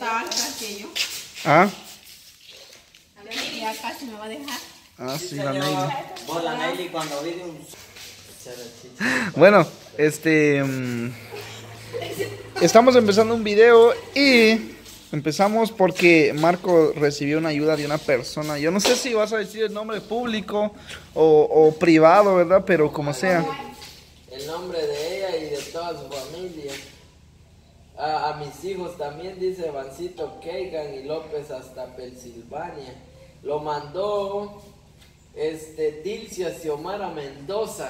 estaba casi yo. ¿Ah? Ya casi me va a dejar. Ah, sí, la Neily. Vos, la Neily, cuando vi un... Bueno, estamos empezando un video y empezamos porque Marco recibió una ayuda de una persona. Yo no sé si vas a decir el nombre público o privado, ¿verdad? Pero como sea. El nombre de ella y de toda su familia. A mis hijos también, dice Vancito Keigan y López hasta Pensilvania. Lo mandó Dilcia Xiomara Mendoza.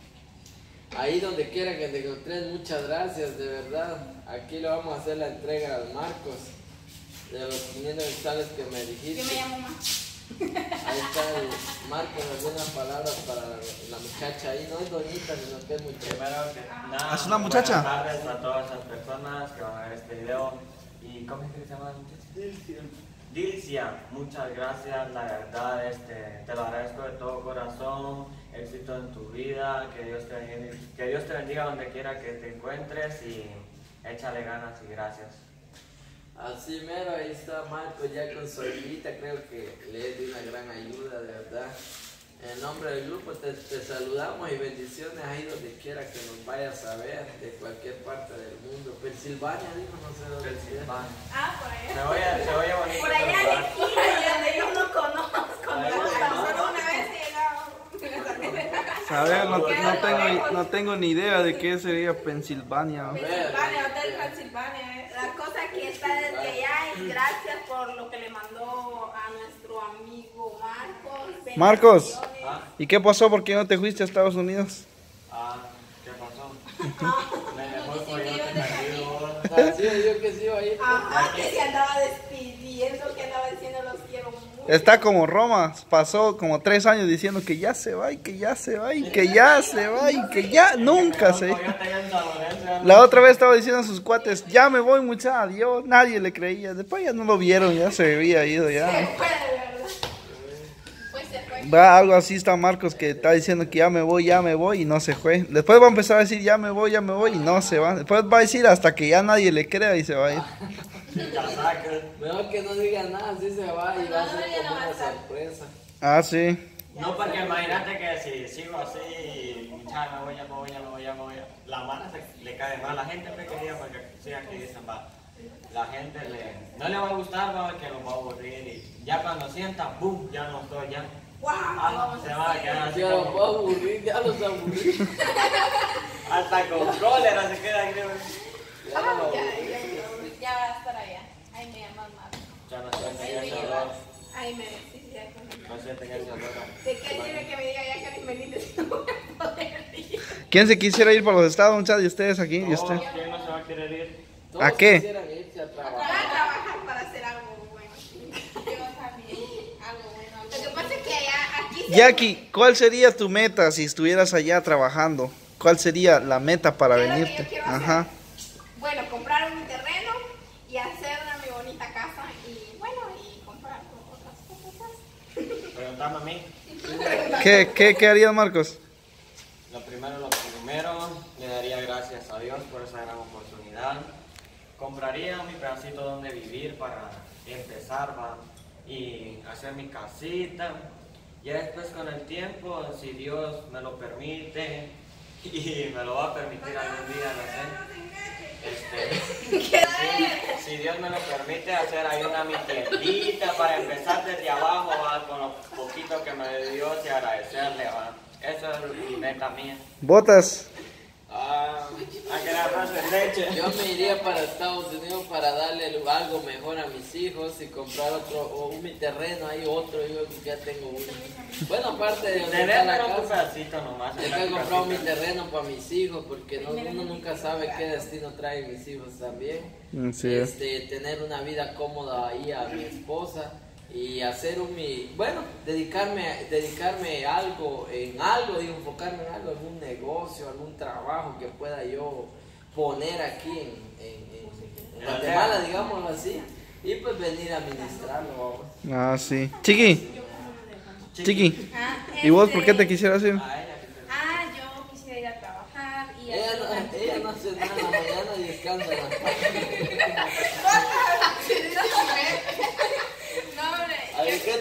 Ahí donde quiera que te encontres, muchas gracias, de verdad. Aquí le vamos a hacer la entrega al Marcos de los 500 quetzales que me dijiste. Yo me llamo más. Ahí está el Marcos, algunas palabras para la muchacha ahí. No es doñita, sino que es muchacha. Primero que nada, ¿Es una muchacha? buenas tardes a todas esas personas que van a ver este video. ¿Y cómo es que se llama la muchacha? Dilcia, muchas gracias, la verdad, te lo agradezco de todo corazón, éxito en tu vida, que Dios te bendiga donde quiera que te encuentres y échale ganas y gracias. Así mero, ahí está Marcos ya con su hijita, creo que le es de una gran ayuda, de verdad. En nombre del grupo te saludamos y bendiciones ahí donde quiera que nos vayas a ver, de cualquier parte del mundo. Pensilvania, dijo, no sé dónde. Pensilvania. Ah, por allá. Se oye bonito. Por allá de aquí, donde yo no conozco. Ahí No, está. solo una vez he llegado. ¿Sabes? No tengo ni idea de qué sería Pensilvania. Pensilvania, Hotel Pensilvania es. La cosa que está desde allá y gracias por lo que le mandó a nuestro amigo Marcos. Marcos, Ah, ¿y qué pasó? ¿Por qué no te fuiste a Estados Unidos? ¿qué pasó? Me dejó por yo te perdido. Así yo que sí iba a ir. Ajá, que se andaba despidiendo, que andaba diciendo los quiero mucho. Está como Roma, pasó como 3 años diciendo que ya se va y que ya se va y que ya se va y que ya nunca se va. La otra vez estaba diciendo a sus cuates, ya me voy mucha, adiós, nadie le creía. Después ya no lo vieron, ya se había ido ya. Se fue, de verdad. Pues se fue. Va, algo así está Marcos que está diciendo que ya me voy y no se fue. Después va a empezar a decir ya me voy y no se va. Después va a decir hasta que ya nadie le crea y se va a ir. Mejor que no diga nada, así se va y va a ser ya no como va a una estar. sorpresa. Ah, sí. No, porque imagínate que si sigo así, muchacha, me voy. La mano le cae mal. La gente me quería porque sí, aquí dicen, va. La gente no le va a gustar, va, que lo va a aburrir. Y ya cuando sienta, boom, ya no estoy, ya. Se va a quedar así Ya los como, va a aburrir, ya los aburrí. hasta con cólera se queda aquí. Ya los aburrí. Ya va a estar allá. Ahí me llaman más. Ya no sienten Ahí me ese llevas. olor. Ahí me decís ya con No sienten ese olor. ¿De qué sirve que me diga ya que me viniste si no voy a poder ir? ¿Quién se quisiera ir por los estados, muchachos? ¿Y ustedes aquí? ¿Y usted? ¿Quién no se va a querer ir? Todos ¿A qué? quisieran irse a Para trabajar. trabajar, para hacer algo bueno. Yo también, algo bueno. Lo que pasa es que allá, aquí se... Jackie, ¿cuál sería tu meta si estuvieras allá trabajando? ¿Cuál sería la meta para ¿Qué es lo que venirte? yo quiero hacer? Ajá. Bueno, comprar un terreno y hacerla mi bonita casa y bueno, y comprar otras cosas. Preguntame a mí. ¿Qué harías, Marcos? Lo primero, le daría gracias a Dios por esa gran oportunidad. Compraría mi pedacito donde vivir para empezar, va, y hacer mi casita. Ya después con el tiempo, si Dios me lo permite y me lo va a permitir algún día, no sé. Si Dios me lo permite, hacer ahí una mi tiendita para empezar desde abajo, va, con lo poquito que me dio Dios y agradecerle, va. Eso es mi meta mía. ¿Botas? A que le arroz de leche. Yo me iría para Estados Unidos para darle algo mejor a mis hijos y comprar mi terreno, hay otro, yo ya tengo uno. Bueno, aparte de donde está la Tener un casa, pedacito nomás. yo he comprado mi terreno para mis hijos porque uno nunca sabe qué destino traen mis hijos también. Sí. Tener una vida cómoda ahí a mi esposa y hacer dedicarme a algo, digo, enfocarme en algo, algún negocio, algún trabajo que pueda yo poner aquí en Guatemala, digámoslo así, y pues venir a administrarlo. Ah, sí. Chiqui, ¿y vos por qué te quisieras ir? Yo quisiera ir a trabajar y Ella no hace nada, mañana descansa en la tarde.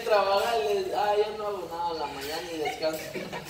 trabajar, yo no hago nada en la mañana y descanso.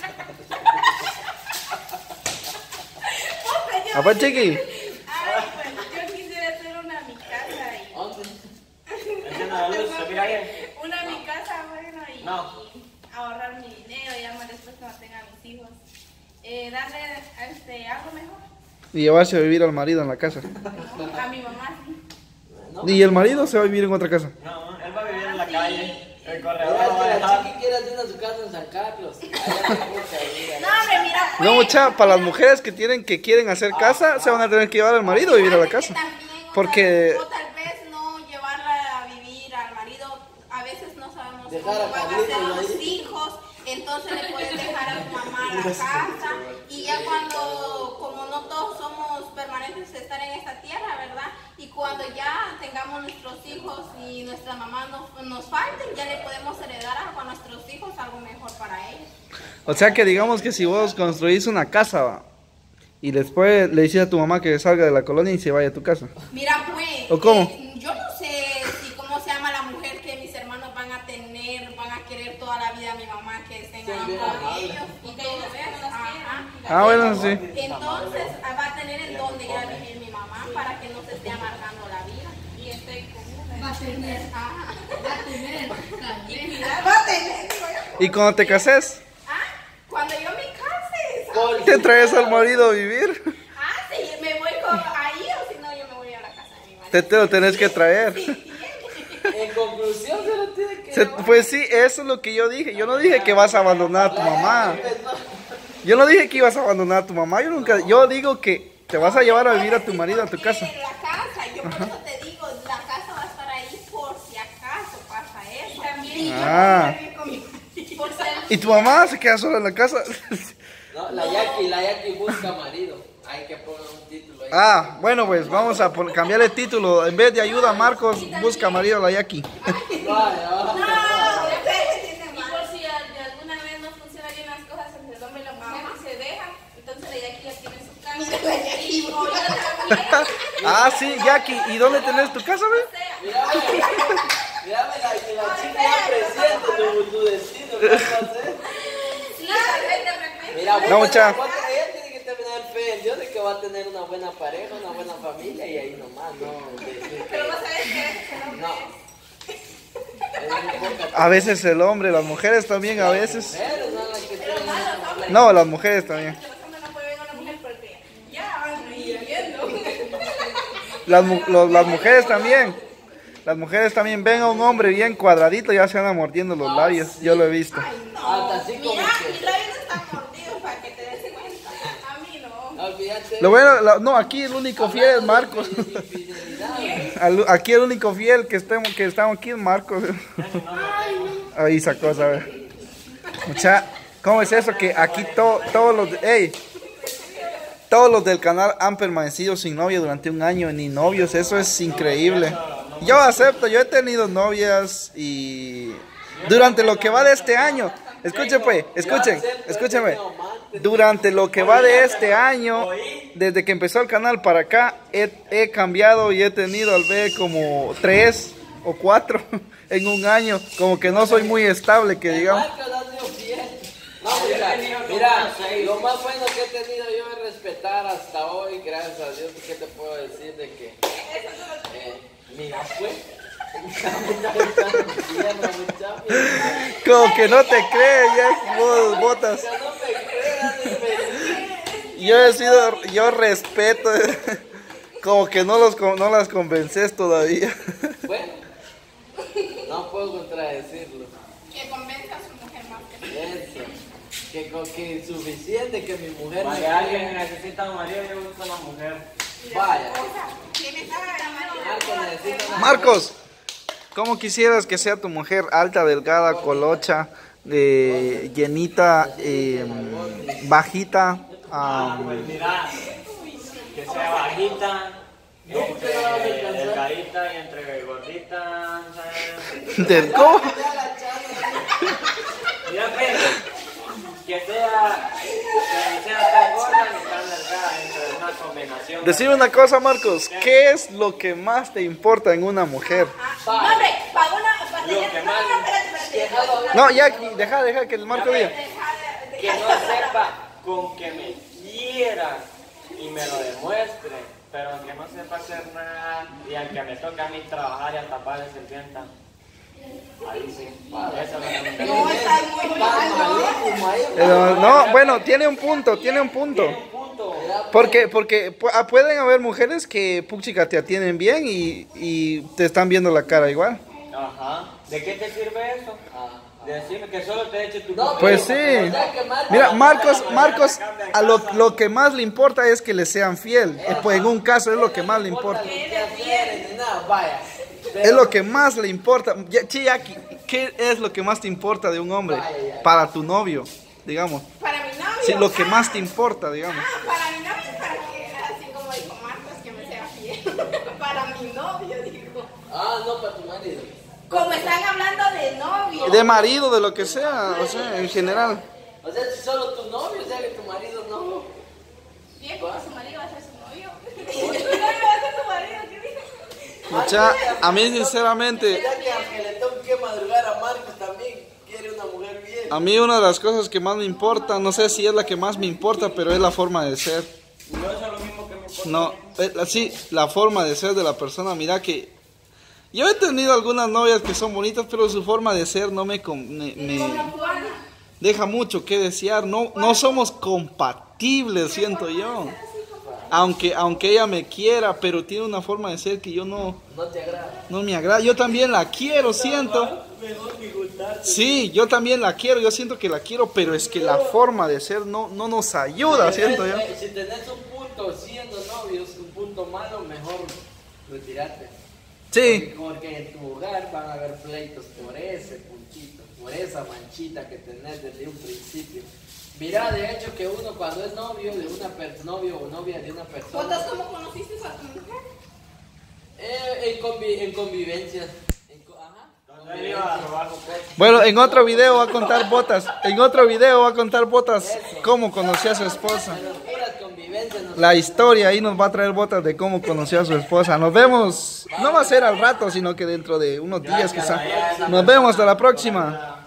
Papá Chiqui. Ay, pues yo quisiera hacer una a mi casa. ¿Dónde? Encienda la luz, ¿se mira bien? Una a mi casa, bueno, y No. ahorrar mi dinero, ya más después cuando tenga mis hijos. Darle algo mejor. Y llevarse a vivir al marido en la casa. A mi mamá, sí. ¿No? Y el marido se va a vivir en otra casa. No, él va a vivir en la calle. El Mira, corredor lo va a que la dejar. chiqui quiere hacer su casa en San Carlos. Allá me gusta ir, No, hombre, mira, pues. No, mucha, para las mujeres que quieren hacer casa, se van a tener que llevar al marido a vivir a la casa. Porque O tal vez no llevarla a vivir al marido. A veces no sabemos Dejar cómo a van a Carlitos ser los ahí. hijos. Entonces le puedes dejar a tu mamá a la casa. Y ya cuando, como no todos somos permanentes de estar en esta tierra, ¿verdad? Y cuando ya tengamos nuestros hijos y nuestras mamás nos falten, ya le podemos heredar algo a nuestros hijos, algo mejor para ellos. O sea que digamos que si vos construís una casa, va, y después le dices a tu mamá que salga de la colonia y se vaya a tu casa. Mira, pues, ¿O cómo? yo no sé si cómo se llama la mujer que mis hermanos van a tener, van a querer toda la vida a mi mamá, que estén Sí, ahí bien con amable. ellos y todo eso. Ajá. Ah, bueno, sí. Entonces va a tener en dónde ir a vivir mi mamá para que no se esté amargando la vida. Y esté común. Va a tener. Ajá. Va a tener. Va a tener, digo yo. Y cuando te cases, Cuando yo me case. Por- te traes al marido a vivir. Sí, me voy ahí o si no yo me voy a la casa de mi marido. Te lo tenés que traer. En conclusión, se lo tiene que llevar. Pues sí, eso es lo que yo dije. Yo no dije que vas a abandonar a tu mamá. Yo no dije que ibas a abandonar a tu mamá. Yo digo que te vas a llevar a vivir a tu marido a tu casa. En la casa, yo por eso te digo, la casa va a estar ahí por si acaso pasa eso. También Ah. por ser ¿Y tu mamá se queda sola en la casa? No, la Yaqui busca marido. Hay que poner un título ahí. Ah, bueno, pues vamos a cambiar el título. En vez de ayuda a Marcos, busca marido a la Yaqui. Vaya, y por si de alguna vez no funcionan bien las cosas entre el hombre y la mujer y se dejan, entonces la Yaqui ya tiene su casa. Y yo también. Ah, sí, Yaqui. ¿Y dónde tenés tu casa, ve? Mírame la chica ya presiente tu destino. ¿Qué vas a hacer? Sí, tal vez de repente. Mira, No, mucha. ella tiene que tener fe en Dios de que va a tener una buena pareja, una buena familia y ahí nomás, no decir Pero que vos sabés que no. Es muy poca- A veces el hombre, las mujeres también, a veces. mujeres son las que tienen ese problema. No, las mujeres también. los hombres no pueden ver a una mujer porque ya van a ir viendo. Las mujeres también. Las mujeres también ven a un hombre bien cuadradito y ya se andan mordiendo los labios. Yo lo he visto. Hasta así como Mira, que- mis labios están mordidos para que te des cuenta. A mí no. No, olvídate. Lo bueno, no, aquí el único fiel es Marcos. Infidelidad. Aquí el único fiel que estamos aquí es Marcos. Ahí sacó, ¿sabes? Mucha, ¿cómo es eso? Que aquí todos los del canal han permanecido sin novia durante un año, ni novios, eso es increíble. Yo acepto, yo he tenido novias y durante lo que va de este año, escúchenme, durante lo que va de este año, desde que empezó el canal para acá, he cambiado y he tenido al ver como 3 o 4 en un año, como que no soy muy estable, que digamos. Marcos ha sido fiel. No, mira, lo más bueno que he tenido yo es respetar hasta hoy, gracias a Dios. ¿Qué te puedo decir de que? Mira, pues. Como que no te crees, ya vos botas. No me creas, imbécil. Yo respeto, como que no las convences todavía. Bueno, no puedo contradecirlo. Que convenza a su mujer más que mí. Eso. Que es suficiente que mi mujer me Vaya, alguien necesita un marido, yo busco una mujer. Vaya. ¿Quién está grabando? Marcos necesita una Marcos, ¿cómo quisieras que sea tu mujer alta, delgada, colocha, llenita, bajita? Pues mira, que sea bajita, delgadita y entre gordita, ¿sabes? ¿Del cómo? Mira, pues, que sea tan gorda ni tan delgada, entre una combinación. Decime una cosa, Marcos, ¿qué es lo que más te importa en una mujer? No, hombre, para que más... No, ya, deja que el Marco diga. Que no sepa con que me quiera y me lo demuestre, pero aunque no sepa hacer nada y aunque me toque a mí trabajar y hasta padre se sienta, ahí sí, eso es lo que me No, interesa. está muy mal, Pero no, bueno, tiene un punto. Tiene un punto. Porque pueden haber mujeres que, puchica, te atienden bien y te están viendo la cara igual. Ajá. ¿De qué te sirve eso? Decime que solo te eche tu No, Pues pero, sí. o sea, que Mira, Marcos, a lo que más le importa es que le sean fiel. Pues en un caso es lo que más le importa. Vaya. Es lo que más le importa. Chiaki, ¿qué es lo que más te importa de un hombre? Para tu novio, digamos. Para mi novio. Sí, lo que más te importa, digamos. Para mi novio, para que, así como dijo Marcos, que me sea fiel. Para mi novio, dijo. No, para tu marido. Como están hablando de novio. De marido, de lo que sea, o sea, en general. O sea, si solo tu novio, o sea, que tu marido no. Bien, como su marido va a ser su novio. Su novio va a ser su marido, ¿qué dijo? Mucha, a mí sinceramente, Ya que aunque le tengo que madrugar a Marcos también quiere una mujer bien. a mí una de las cosas que más me importa, no sé si es la que más me importa, pero es la forma de ser. No es lo mismo que me importa. No, sí, la forma de ser de la persona. Mira que yo he tenido algunas novias que son bonitas, pero su forma de ser no me deja mucho que desear. No somos compatibles, siento yo. Aunque ella me quiera, pero tiene una forma de ser que yo no te agrada. no me agrada. Yo también la quiero, siento. Sí, yo también la quiero, yo siento que la quiero, pero es que la forma de ser no nos ayuda, siento yo. Si tenés un punto siendo novios, un punto malo, mejor retirarte. Sí, Porque en tu hogar van a haber pleitos por ese puntito, por esa manchita que tenés desde un principio. Mira, de hecho, que uno cuando es novio de una novio o novia de una persona, ¿Vos cómo conociste a tu mujer? en convivencia. Él iba a robar un coche. bueno, en otro video va a contar Botas. En otro video va a contar Botas cómo conoció a su esposa. Pero puras convivencias. La historia ahí nos va a traer Botas de cómo conoció a su esposa. Nos vemos, no va a ser al rato, sino que dentro de unos días quizá. Nos vemos, hasta la próxima.